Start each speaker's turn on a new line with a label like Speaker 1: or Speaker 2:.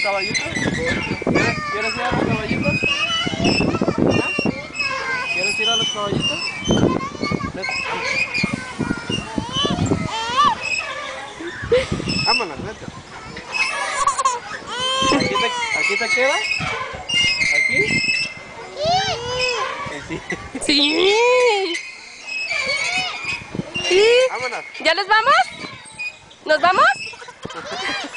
Speaker 1: caballitos? ¿Quieres ir a los caballitos? ¿Ah? ¿Quieres ir a los caballitos? Vete, vámonos, vete. ¿Aquí te quedas? ¿Aquí? Sí.
Speaker 2: Sí. Sí.
Speaker 1: Vámonos.
Speaker 2: ¿Ya nos vamos? ¿Nos vamos?